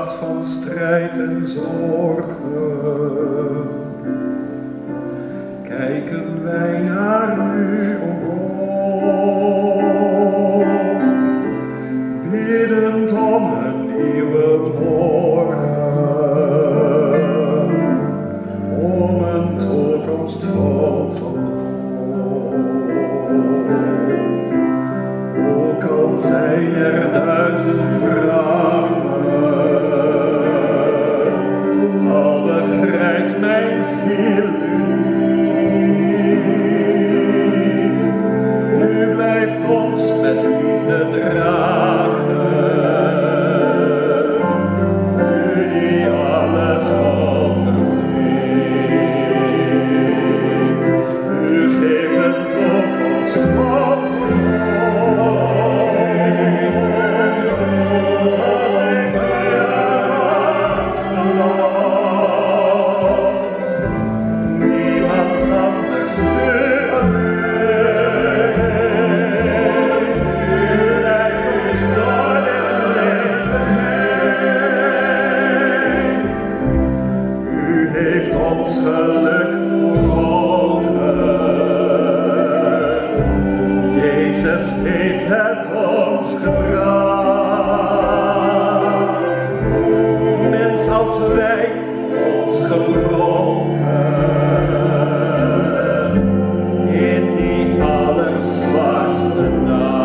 nacht van strijd en zorgen, kijken wij naar u omhoog, biddend om een nieuwe morgen, om een toekomst vol van hoop. Ook al zijn er 1000 vragen, al begrijpt mijn ziel niet. U blijft ons met liefde dragen, u die alles al verziet. U geeft een toekomst vol heeft ons geluk voor ogen. Jezus heeft het ons gebracht. Mens als wij, ons gebroken, in die allerzwaarste nacht.